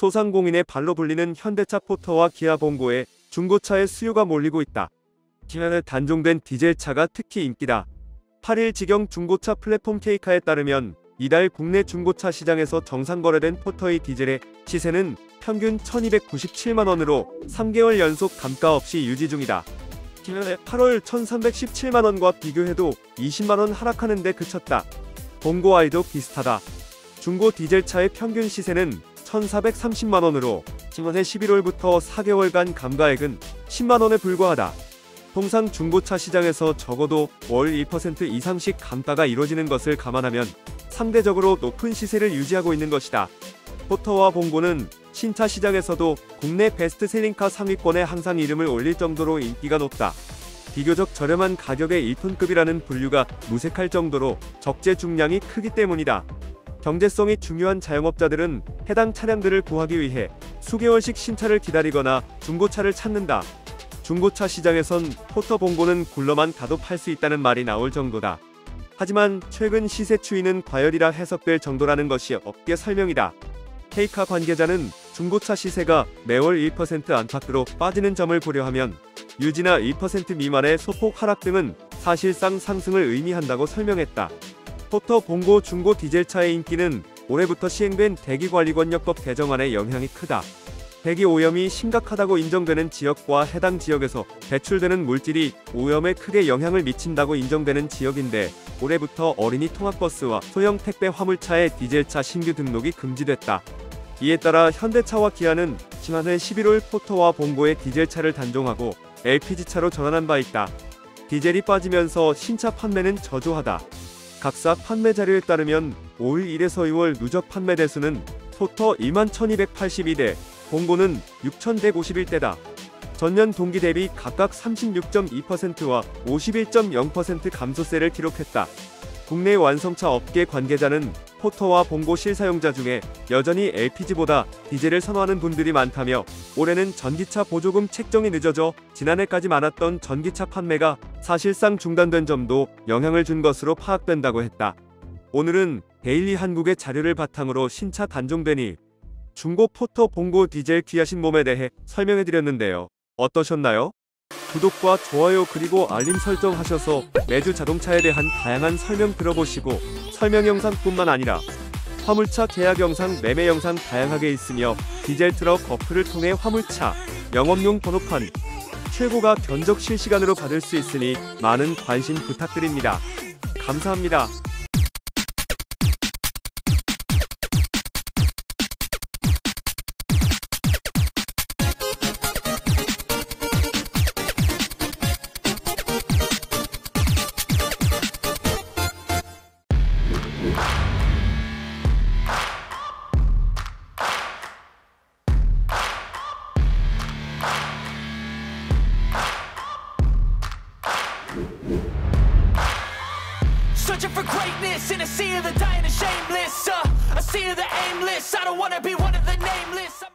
소상공인의 발로 불리는 현대차 포터와 기아 봉고에 중고차의 수요가 몰리고 있다. 기아의 단종된 디젤차가 특히 인기다. 8일 지경 중고차 플랫폼 K카에 따르면 이달 국내 중고차 시장에서 정상 거래된 포터의 디젤의 시세는 평균 1297만원으로 3개월 연속 감가 없이 유지 중이다. 기아의 8월 1317만원과 비교해도 20만원 하락하는 데 그쳤다. 봉고와도 비슷하다. 중고 디젤차의 평균 시세는 1430만원으로 지난해 11월부터 4개월간 감가액은 10만원에 불과하다. 통상 중고차 시장에서 적어도 월 1% 이상씩 감가가 이루어지는 것을 감안하면 상대적으로 높은 시세를 유지하고 있는 것이다. 포터와 봉고는 신차 시장에서도 국내 베스트셀링카 상위권에 항상 이름을 올릴 정도로 인기가 높다. 비교적 저렴한 가격의 1톤급이라는 분류가 무색할 정도로 적재 중량이 크기 때문이다. 경제성이 중요한 자영업자들은 해당 차량들을 구하기 위해 수개월씩 신차를 기다리거나 중고차를 찾는다. 중고차 시장에선 포터 봉고는 굴러만 가도 팔 수 있다는 말이 나올 정도다. 하지만 최근 시세 추이는 과열이라 해석될 정도라는 것이 업계 설명이다. K카 관계자는 중고차 시세가 매월 1% 안팎으로 빠지는 점을 고려하면 유지나 2% 미만의 소폭 하락 등은 사실상 상승을 의미한다고 설명했다. 포터 봉고 중고 디젤차의 인기는 올해부터 시행된 대기관리권역법 개정안의 영향이 크다. 대기 오염이 심각하다고 인정되는 지역과 해당 지역에서 배출되는 물질이 오염에 크게 영향을 미친다고 인정되는 지역인데 올해부터 어린이 통학버스와 소형 택배 화물차의 디젤차 신규 등록이 금지됐다. 이에 따라 현대차와 기아는 지난해 11월 포터와 봉고의 디젤차를 단종하고 LPG차로 전환한 바 있다. 디젤이 빠지면서 신차 판매는 저조하다. 각사 판매 자료에 따르면 5일 1에서 2월 누적 판매 대수는 포터 21,282대, 봉고는 6,151대다. 전년 동기 대비 각각 36.2%와 51.0% 감소세를 기록했다. 국내 완성차 업계 관계자는 포터와 봉고 실사용자 중에 여전히 LPG보다 디젤을 선호하는 분들이 많다며 올해는 전기차 보조금 책정이 늦어져 지난해까지 많았던 전기차 판매가 사실상 중단된 점도 영향을 준 것으로 파악된다고 했다. 오늘은 데일리 한국의 자료를 바탕으로 신차 단종되니 중고 포터 봉고 디젤 기아신 몸에 대해 설명해드렸는데요. 어떠셨나요? 구독과 좋아요 그리고 알림 설정하셔서 매주 자동차에 대한 다양한 설명 들어보시고 설명 영상뿐만 아니라 화물차 계약 영상, 매매 영상 다양하게 있으며 디젤 트럭 어플을 통해 화물차, 영업용 번호판, 최고가 견적 실시간으로 받을 수 있으니 많은 관심 부탁드립니다. 감사합니다. Searching for greatness in a sea of the dying and shameless, a sea of the aimless. I don't wanna be one of the nameless.